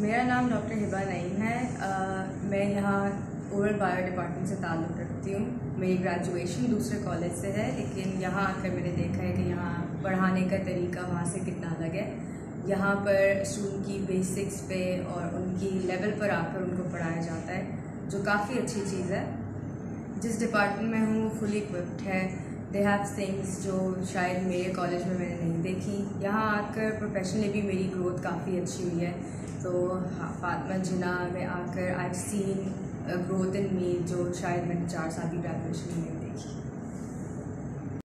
मेरा नाम डॉक्टर हिबा नईम है। मैं यहाँ ओरल बायो डिपार्टमेंट से ताल्लुक़ रखती हूँ। मेरी ग्रेजुएशन दूसरे कॉलेज से है, लेकिन यहाँ आकर मैंने देखा है कि यहाँ पढ़ाने का तरीका वहाँ से कितना अलग है। यहाँ पर स्टूडेंट की बेसिक्स पे और उनकी लेवल पर आकर उनको पढ़ाया जाता है, जो काफ़ी अच्छी चीज़ है। जिस डिपार्टमेंट में हूँ फुली इक्विप्ड है। दे हैव थिंग्स जो शायद मेरे कॉलेज में मैंने नहीं देखी। यहाँ आकर प्रोफेशनली भी मेरी ग्रोथ काफ़ी अच्छी हुई है। तो फातिमा जिन्ना में आकर I have seen growth in me, जो शायद मैंने 4 साल की ग्रेजुएशन में नहीं